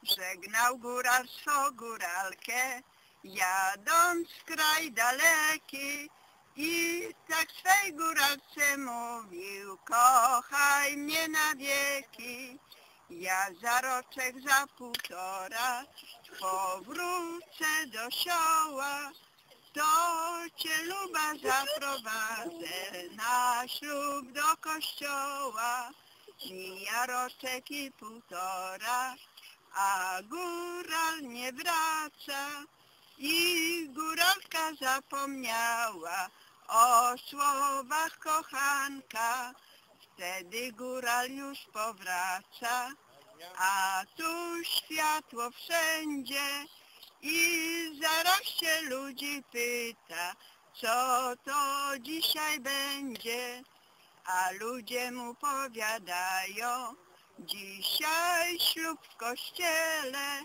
Żegnał góral swą góralkę, jadąc w kraj daleki, i tak swej góralce mówił: kochaj mnie na wieki. Ja za roczek, za półtora powrócę do sioła, to cię luba zaprowadzę na ślub do kościoła. Mija roczek i półtora, a góral nie wraca, i góralka zapomniała o słowach kochanka. Wtedy góral już powraca, a tu światło wszędzie, i zaraz się ludzi pyta, co to dzisiaj będzie. A ludzie mu powiadają: dzisiaj ślub w kościele,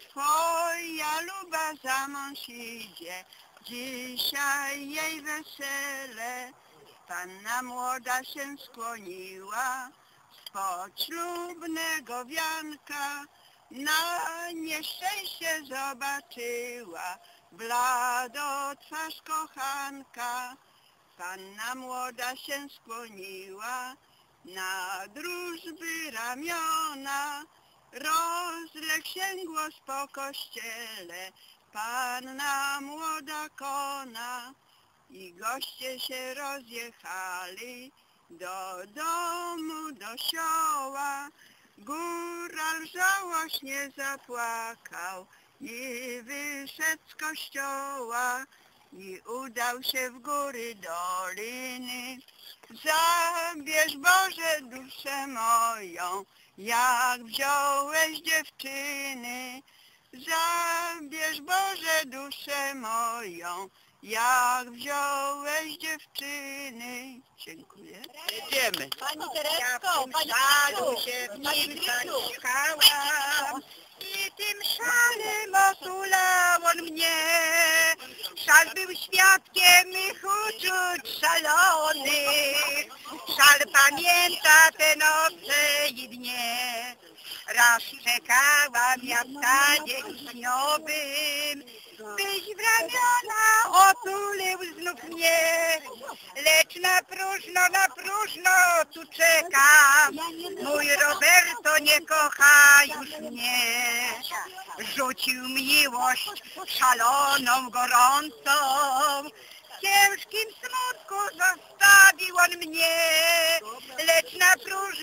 twoja luba za mąż idzie, dzisiaj jej wesele. Panna młoda się skłoniła spod ślubnego wianka, na nieszczęście zobaczyła blado twarz kochanka. Panna młoda się skłoniła na wróżby ramiona, rozległ się głos po kościele: panna młoda kona. I goście się rozjechali do domu, do sioła. Góral żałośnie zapłakał i wyszedł z kościoła, i udał się w góry doliny. Zabierz Boże duszę moją, jak wziąłeś dziewczyny. Zabierz Boże duszę moją, jak wziąłeś dziewczyny. Dziękuję. Jedziemy. Pani Ja Teresko, w tym Pani szale Krzysiu, się Pani Krzysiu. wciskałam, i tym szalem otulał on mnie. Szal był świadkiem mych uczuć szalonych, szal pamięta te noce i dnie. Raz czekałam ja w sadzie wiśniowym, byś w ramiona otulił znów mnie. Lecz na próżno tu czekam, mój Roberto nie kocha już mnie. Rzucił miłość szaloną, gorącą, w ciężkim smutku zostawił on mnie. Lecz na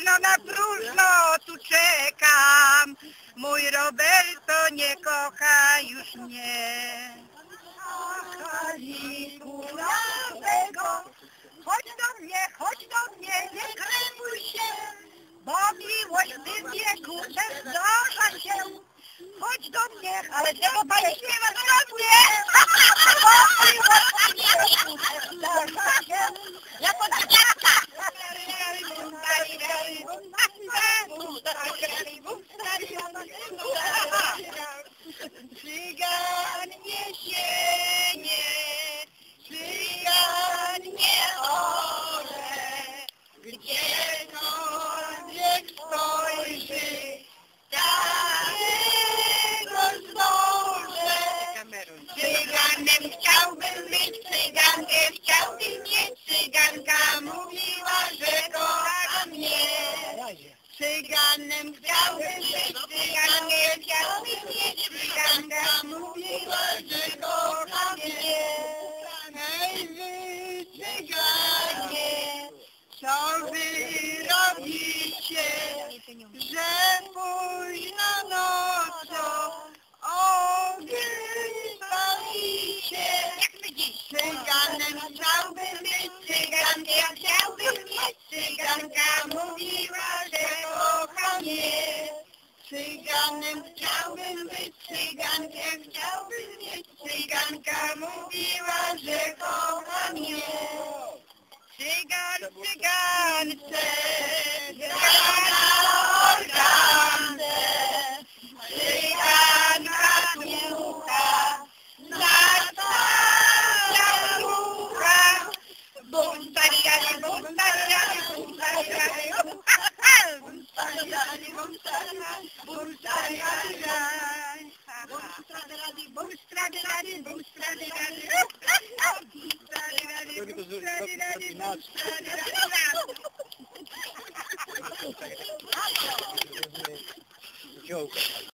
próżno tu czekam, mój Roberto nie kocha już mnie. Chodź do mnie, nie krępuj się, bo miłość w tym wieku też zdarza się. Chodź do mnie, ale czego pani śpiewa do mnie? Bo miłość w tym wieku też zdarza się. Ja podam dziadka. Cygan jesienie, cygan nie orze, gdziekolwiek spojrzy, starego zdążę. Cyganem chciałbym być, cygankę chciałbym mieć, cyganka mówiła, że kocha mnie. Cyganem chciałbym być, cygankę chciałbym mieć, cyganka mówiła, że kocha mnie. Hej wy, cyganie, co wy robicie, że późno nocą ogień palicie? Cyganem chciałbym być, cygankę chciałbym mieć, cyganka mówiła, że kocha mnie. Cyganem chciałbym być, cygankę chciałbym mieć, cyganka mówiła, że kocha mnie. Cygan w cygance, cygana organce, cyganka słucha, nadstawia słucha. Bum, stariali, bum, stariali, bum, stariali, bum, stariali, bum, stariali, bum, stariali, bum, stariali, rady, rady, bus, rady, rady. Joke.